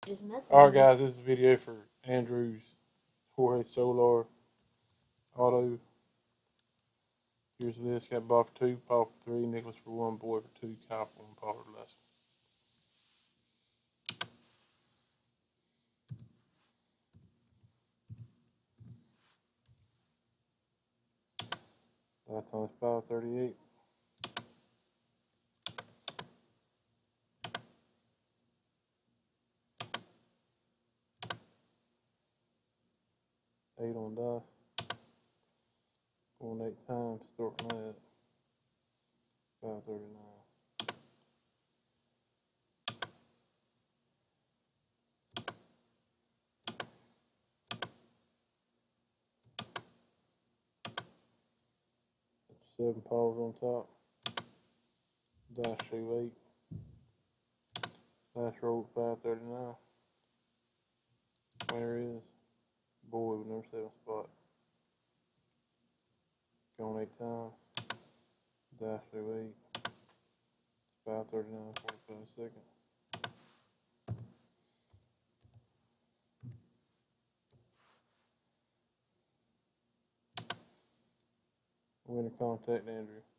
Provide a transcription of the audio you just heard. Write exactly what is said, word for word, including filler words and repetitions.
Just messing All right, with me. guys, this is a video for Andrew's Jorge Solar Auto. Here's this. Got Bob for two, Paul for three, Nicholas for one, Boy for two, Kyle for one, Paul for less. That's on five thirty-eight. Eight on dice. Going eight times, starting that. five thirty-nine. Seven paws on top. Dice show eight. Dice roll five thirty-nine. Winner is Boy with number seven spot. Going eight times. Dice show eight. five thirty-nine, forty-five seconds. Winner, contact Andrew.